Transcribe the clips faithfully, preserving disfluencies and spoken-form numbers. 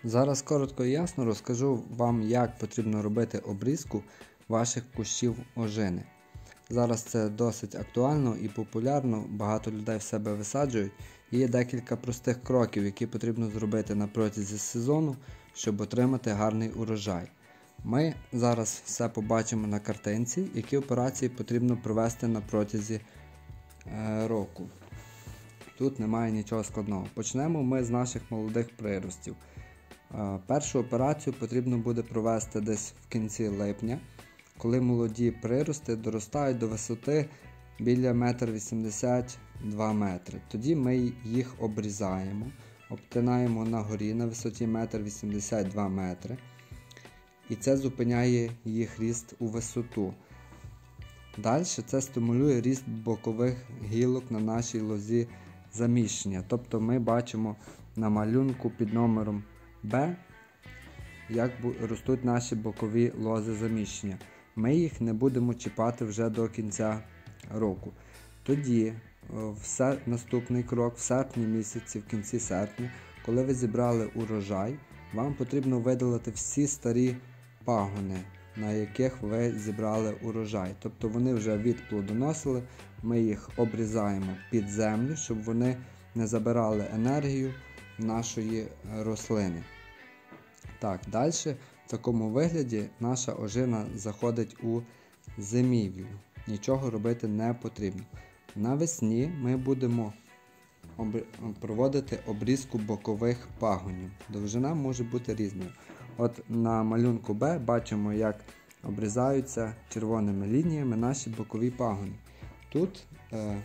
Зараз коротко і ясно розкажу вам, як потрібно робити обрізку ваших кущів ожини. Зараз це досить актуально і популярно, багато людей в себе висаджують. І є декілька простих кроків, які потрібно зробити на протязі сезону, щоб отримати гарний урожай. Ми зараз все побачимо на картинці, які операції потрібно провести на протязі е, року. Тут немає нічого складного. Почнемо ми з наших молодих приростів. Е, першу операцію потрібно буде провести десь в кінці липня, коли молоді прирости доростають до висоти біля один вісімдесят два метри. Тоді ми їх обрізаємо, обтинаємо на горі на висоті один вісімдесят два метри. І це зупиняє їх ріст у висоту. Далі це стимулює ріст бокових гілок на нашій лозі заміщення. Тобто ми бачимо на малюнку під номером Б, як ростуть наші бокові лози заміщення. Ми їх не будемо чіпати вже до кінця року. Тоді, в наступний крок, в серпні місяці, в кінці серпня, коли ви зібрали урожай, вам потрібно видалити всі старі пагони, на яких ви зібрали урожай. Тобто вони вже відплодоносили, ми їх обрізаємо під землю, щоб вони не забирали енергію нашої рослини. Так, далі в такому вигляді наша ожина заходить у зимівлю. Нічого робити не потрібно. Навесні ми будемо проводити обрізку бокових пагонів. Довжина може бути різною. От на малюнку Б бачимо, як обрізаються червоними лініями наші бокові пагони. Тут е,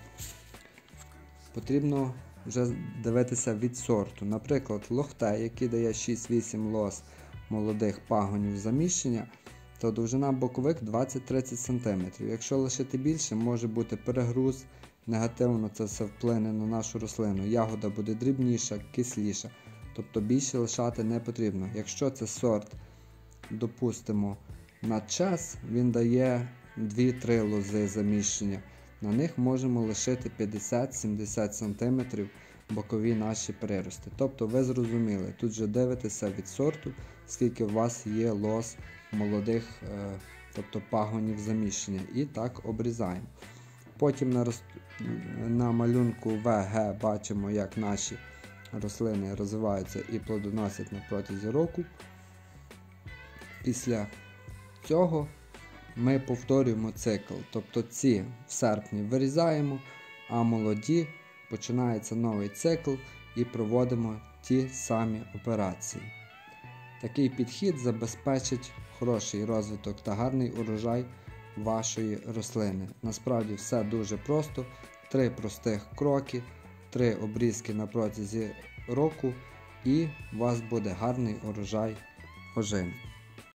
потрібно вже дивитися від сорту. Наприклад, лохте, який дає шість-вісім лоз молодих пагонів заміщення, то довжина бокових двадцять-тридцять сантиметрів. Якщо лишити більше, може бути перегруз, негативно це все вплине на нашу рослину. Ягода буде дрібніша, кисліша, тобто більше лишати не потрібно. Якщо це сорт, допустимо, на час, він дає дві-три лози заміщення. На них можемо лишити п'ятдесят-сімдесят сантиметрів бокові наші прирости. Тобто ви зрозуміли, тут же дивитеся від сорту, скільки у вас є лоз молодих, тобто пагонів заміщення, і так обрізаємо. Потім на, роз... на малюнку В Г бачимо, як наші рослини розвиваються і плодоносять на протязі року. Після цього ми повторюємо цикл, тобто ці в серпні вирізаємо, а молоді починається новий цикл і проводимо ті самі операції. Такий підхід забезпечить хороший розвиток та гарний урожай вашої рослини. Насправді все дуже просто. Три простих кроки, три обрізки на протязі року, і у вас буде гарний урожай ожини.